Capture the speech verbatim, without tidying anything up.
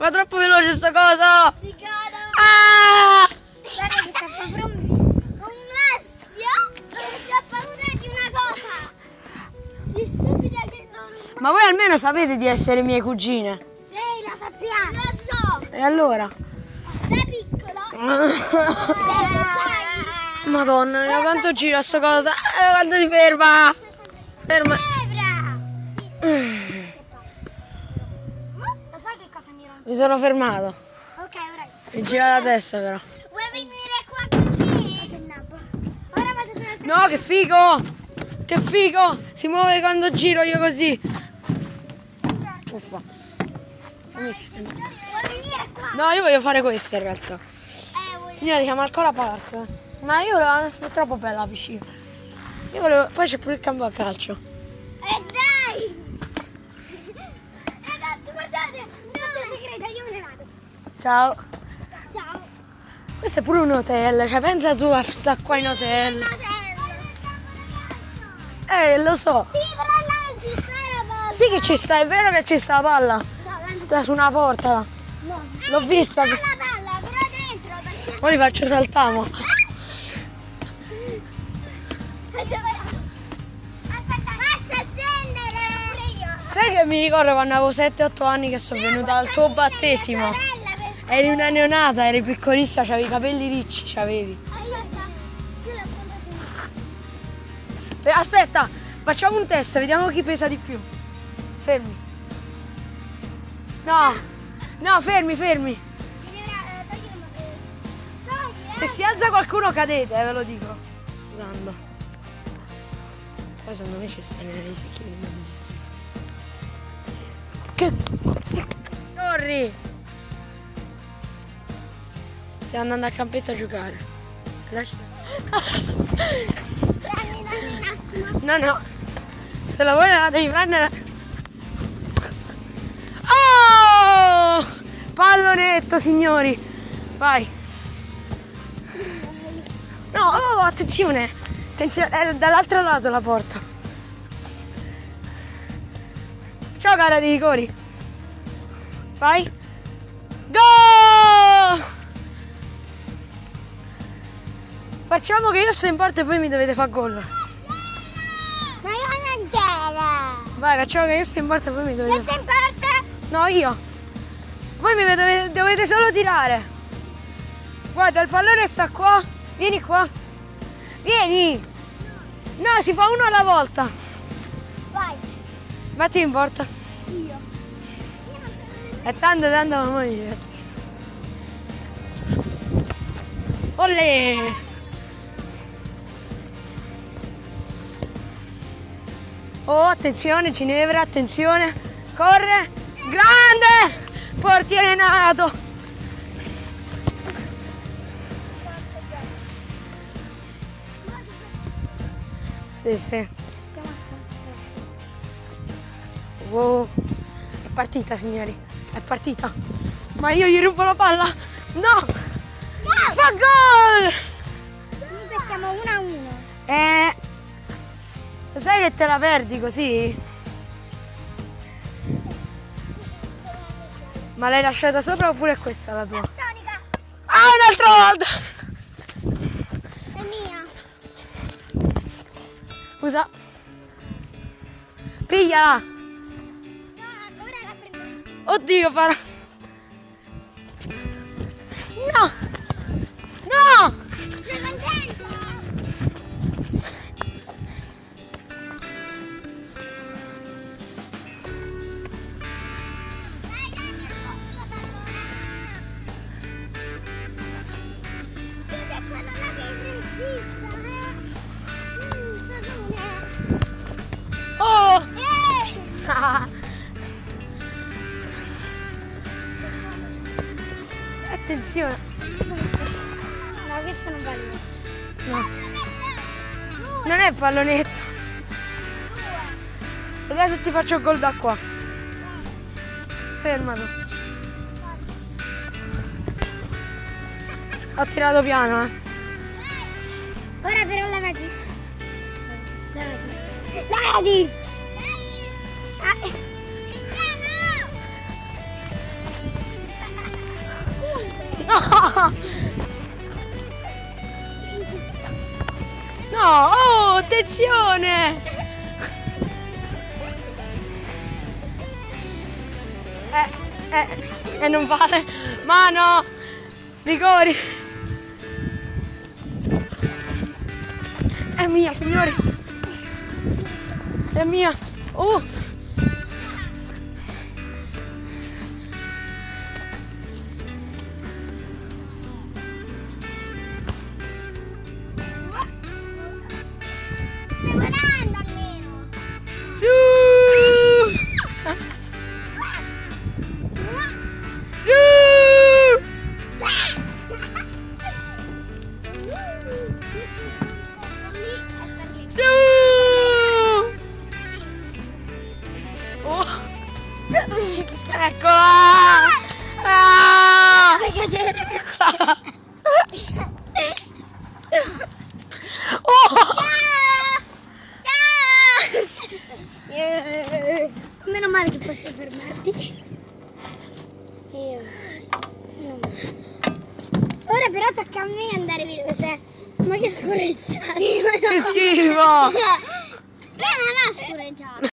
Ma troppo veloce sta cosa! Si cade! Ah! Guarda che sta proprio un, un maschio non si ha paura di una cosa! Gli stupidi che non... Ma voi almeno sapete di essere mie cugine? Sì, lo sappiamo! Lo so! E allora? Sei piccolo? Madonna mia, quanto gira sta cosa! Eh, quando si ferma! Ferma! Lo sai che cosa mi rompe? Mi sono fermato. Ok, ora... Mi gira la testa però. Vuoi venire qua con me? Ora vado sulla... No, che figo! Che figo! Si muove quando giro io così. Uffa. Vuoi venire qua? No, io voglio fare questo in realtà. Eh, vuoi... Signori, siamo al Cola Park. Ma io è troppo bella la piscina. Io volevo... Poi c'è pure il campo a calcio. E dai! Ragazzi, guardate! No, segreto, io me ne vado. Ciao. Ciao. Questo è pure un hotel. Cioè, pensa tu a sta qua in hotel. Eh, lo so. Sì, però là non ci sta la palla. Sì che ci sta, è vero che ci sta la palla. No, là non Sta su una porta là. no. L'ho vista. Ci sta la palla, però dentro perché... Ora li faccio saltamo. Aspetta, basta scendere! Pure io. Sai che mi ricordo quando avevo sette otto anni che sono venuta al tuo battesimo? Eri una neonata, eri piccolissima, avevi i capelli ricci, c'avevi. Beh, aspetta, facciamo un test, vediamo chi pesa di più. Fermi. No, no, fermi, fermi. Se si alza qualcuno cadete, eh, ve lo dico. Usando. Poi secondo me ci stanno i secchi di immondizia. Che... Corri! Stiamo andando al campetto a giocare. No, no. Se la vuoi la devi prendere. Oh! Pallonetto, signori. Vai. No, oh, attenzione. Attenzione, è dall'altro lato la porta. Ciao cara dei rigori. Vai. Go! Facciamo che io sto in porta e poi mi dovete fare gol. Ma io non c'era! Vai, facciamo che io sto in porta e poi mi dovete Io sto in porta! No, io. Voi mi dovete, dovete solo tirare. Guarda, il pallone sta qua. Vieni qua. Vieni. No, si fa uno alla volta. Vai! Batti in porta. Io! È tanto, tanto mamma mia. Olè. Oh, attenzione, Ginevra, attenzione. Corre. Grande. Portiere nato. Sì, sì. Wow. È partita, signori. È partita. Ma io gli rubo la palla. No. No! Fa gol. Comunque siamo uno a uno. Eh. Lo sai che te la perdi così? Ma l'hai lasciata sopra oppure è questa la tua? Tonica! Ah, un'altra volta! È mia! Scusa. Pigliala! No, ora la prendo. Oddio, para. No! No! Sei contento? Dai, dammi il posto da pallone. Vedi, è quello là che è il regista, eh? Mm, sapone. Oh! Eh! Ah. Attenzione! No, questo non vale. No. Non è pallonetto! Vediamo se ti faccio il gol da qua. Fermato. Ho tirato piano, eh. Ora però lavati. Lavati. Lavati! Ah. No! No! Oh, attenzione! Eh, eh, e non vale. Mano! Rigori! È mia, signori! È mia! Oh! Stai volando almeno. Su! Su! Su! Oh! Eccola! Ah! Oh! Meno male che posso fermarti. Io. Ora però tocca a me andare veloce. Ma che scorreggiata! Che schifo! Lei non ha scorreggiato.